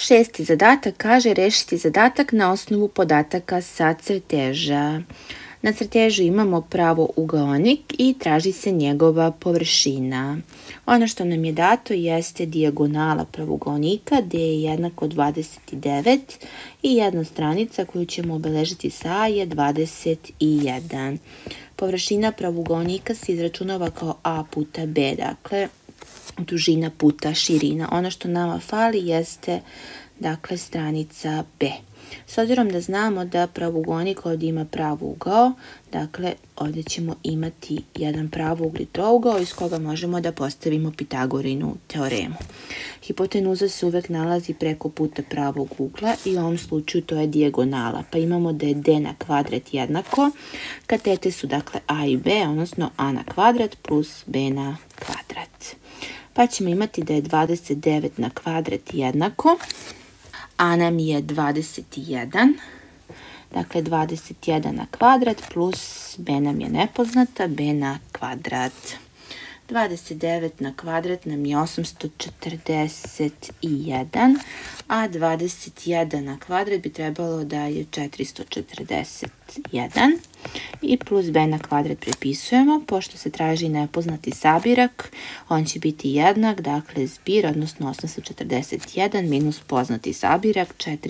Šesti zadatak kaže rešiti zadatak na osnovu podataka sa crteža. Na crtežu imamo pravougaonik i traži se njegova površina. Ono što nam je dato jeste dijagonala pravougaonika D je jednako 29 i jedna stranica koju ćemo obeležiti sa A je 21. Površina pravougaonika se izračunava kao A puta B, dakle dužina puta širina. Ono što nama fali jeste dakle stranica B. S obzirom da znamo da pravougaonik ovdje ima pravougao, dakle ovdje ćemo imati jedan pravougli trougao iz koga možemo da postavimo Pitagorinu teoremu. Hipotenuza se uvek nalazi preko puta pravog ugla i u ovom slučaju to je dijagonala. Pa imamo da je D na kvadrat jednako. Katete su dakle A i B, odnosno A na kvadrat plus B na kvadrat. Pa ćemo imati da je 29 na kvadrat jednako. A nam je 21, dakle 21 na kvadrat plus B nam je nepoznata, B na kvadrat. 29 na kvadrat nam je 841, a 21 na kvadrat bi trebalo da je 441 i plus B na kvadrat prepisujemo. Pošto se traži nepoznati sabirak, on će biti jednak, dakle zbir, odnosno 841 minus poznati sabirak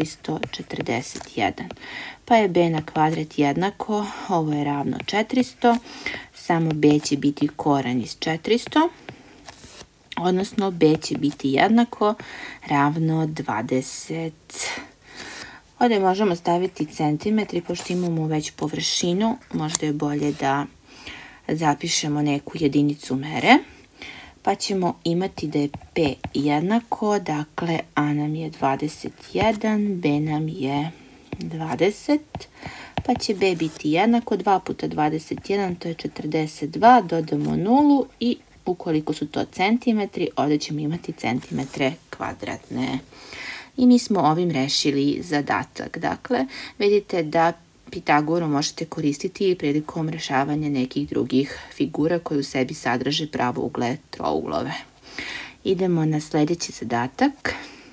441. Pa je B na kvadrat jednako, ovo je ravno 400, samo B će biti koren iz 400, odnosno B će biti jednako ravno 20. Ovdje možemo staviti centimetri, pošto imamo već površinu, možda je bolje da zapišemo neku jedinicu mere. Pa ćemo imati da je P jednako, dakle A nam je 21, B nam je 20, pa će B biti jednako 2 puta 21, to je 42, dodamo 0 i ukoliko su to centimetri, ovdje ćemo imati centimetre kvadratne. I mi smo ovim rešili zadatak. Dakle, vidite da Pitagoru možete koristiti prilikom rešavanja nekih drugih figura koje u sebi sadrže pravougle trouglove. Idemo na sljedeći zadatak,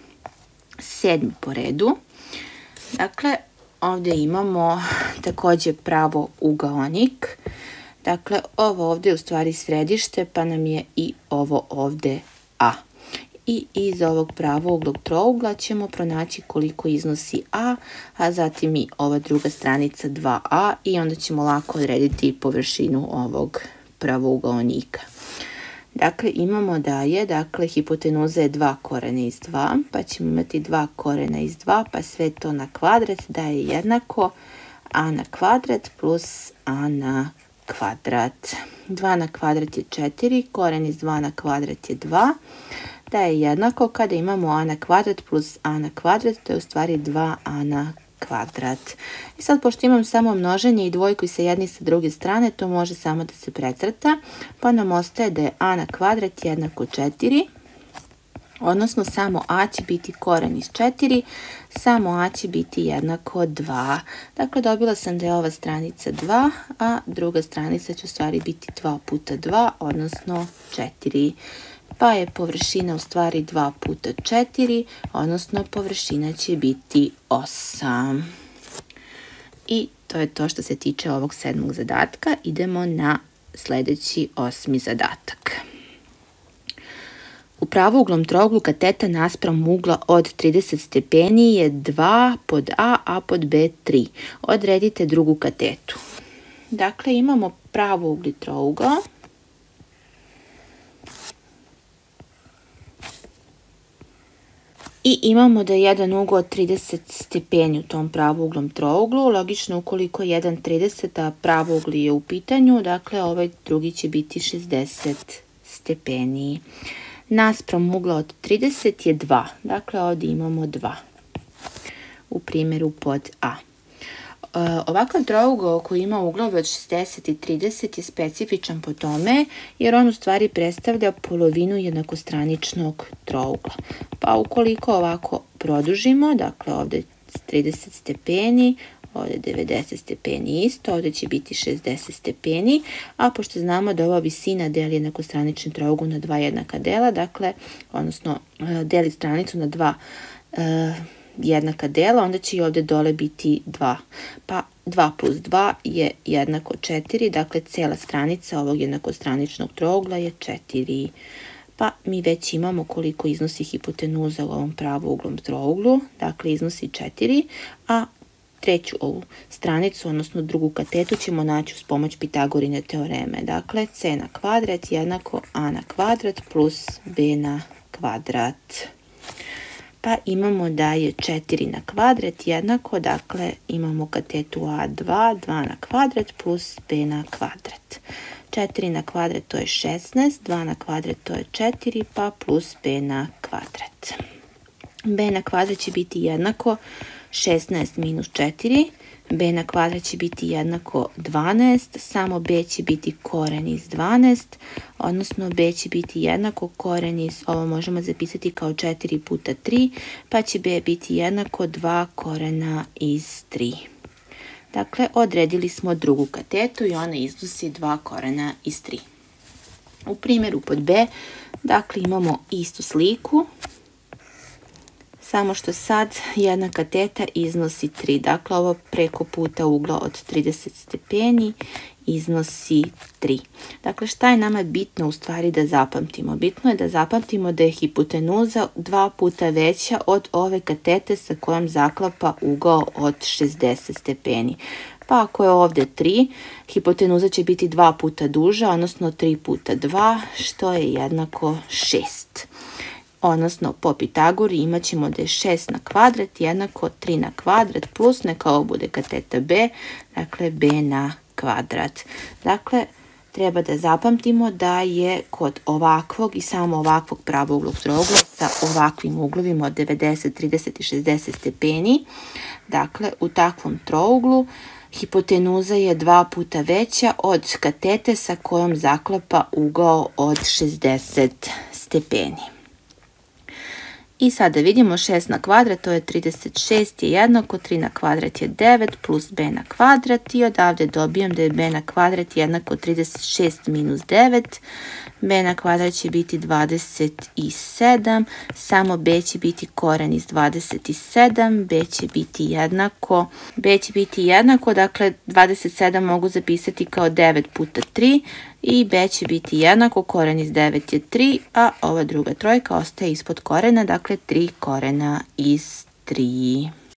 7. po redu. Dakle, ovdje imamo također pravougaonik. Dakle, ovo ovdje je u stvari središte, pa nam je i ovo ovdje A. I iz ovog pravouglog trougla ćemo pronaći koliko iznosi A, a zatim i ova druga stranica 2A i onda ćemo lako odrediti površinu ovog pravougaonika. Dakle, imamo da je, hipotenuza je 2 korena iz 2, pa ćemo imati 2 korena iz 2, pa sve to na kvadrat da je jednako A na kvadrat plus A na kvadrat. 2 na kvadrat je 4, koren iz 2 na kvadrat je 2, da je jednako kada imamo A na kvadrat plus A na kvadrat, to je u stvari 2A na kvadrat. I sad, pošto imam samo množenje i dvojku i sa jedne i sa druge strane, to može samo da se precrta, pa nam ostaje da je A na kvadrat jednako 4, odnosno samo A će biti koren iz 4, samo A će biti jednako 2. Dakle, dobila sam da je ova stranica 2, a druga stranica će u stvari biti 2 puta 2, odnosno 4. Pa je površina u stvari 2 puta 4, odnosno površina će biti 8. I to je to što se tiče ovog 7. zadatka. Idemo na sljedeći 8. zadatak. U pravouglom trouglu kateta naspram ugla od 30 stepeni je 2 pod A, a pod B 3. Odredite drugu katetu. Dakle, imamo pravougli trougao. I imamo da je jedan ugao od 30 stepeni u tom pravouglom trouglu. Logično, ukoliko je jedan 30, a pravougli je u pitanju, dakle ovaj drugi će biti 60 stepeni. Naspram ugla od 30 je 2, dakle ovdje imamo 2 u primjeru pod A. Ovakav trougao koji ima uglove od 60 i 30 je specifičan po tome jer on u stvari predstavlja polovinu jednakostraničnog trougla. Pa ukoliko ovako produžimo, dakle ovdje 30 stepeni, ovdje 90 stepeni isto, ovdje će biti 60 stepeni, a pošto znamo da ova visina deli jednakostranični trougao na dva jednaka dela, dakle, odnosno deli stranicu na dva jednaka dela, onda će i ovdje dole biti 2. Pa 2 plus 2 je jednako 4, dakle cijela stranica ovog jednakostraničnog trougla je 4. Pa mi već imamo koliko iznosi hipotenuza u ovom pravouglom trouglu, dakle iznosi 4, a treću ovu stranicu, odnosno drugu katetu, ćemo naći uz pomoć Pitagorine teoreme. Dakle, c na kvadrat jednako a na kvadrat plus b na kvadrat. Pa imamo da je 4 na kvadrat jednako, dakle imamo katetu a2, 2 na kvadrat plus b na kvadrat. 4 na kvadrat to je 16, 2 na kvadrat to je 4, pa plus b na kvadrat. B na kvadrat će biti jednako 16 minus 4, b na kvadrat će biti jednako 12, samo b će biti koren iz 12, odnosno b će biti jednako koren iz, ovo možemo zapisati kao 4 puta 3, pa će b biti jednako 2 korena iz 3. Dakle, odredili smo drugu katetu i ona iznosi 2 korena iz 3. U primjeru pod b, dakle, imamo istu sliku, samo što sad jedna kateta iznosi 3. Dakle, ovo preko puta ugla od 30 stepeni iznosi 3. Dakle, šta je nama bitno u stvari da zapamtimo? Bitno je da zapamtimo da je hipotenuza 2 puta veća od ove katete sa kojom zaklapa ugao od 60 stepeni. Pa ako je ovdje 3, hipotenuza će biti 2 puta duža, odnosno 3 puta 2, što je jednako 6. Odnosno, po Pitagori imat ćemo da je 6 na kvadrat jednako 3 na kvadrat plus neka ovo bude kateta b, dakle b na kvadrat. Dakle, treba da zapamtimo da je kod ovakvog i samo ovakvog pravouglog trougla sa ovakvim uglovima od 90, 30 i 60 stepeni, dakle, u takvom trouglu hipotenuza je 2 puta veća od katete sa kojom zaklapa ugao od 60 stepeni. I sada vidimo 6 na kvadrat, to je 36 je jednako, 3 na kvadrat je 9 plus b na kvadrat i odavde dobijem da je b na kvadrat jednako 36 minus 9. B na kvadrat će biti 27, samo b će biti koren iz 27, b će biti jednako, dakle 27 mogu zapisati kao 9 puta 3 i b će biti jednako, koren iz 9 je 3, a ova druga trojka ostaje ispod korena, dakle 3 korena iz 3.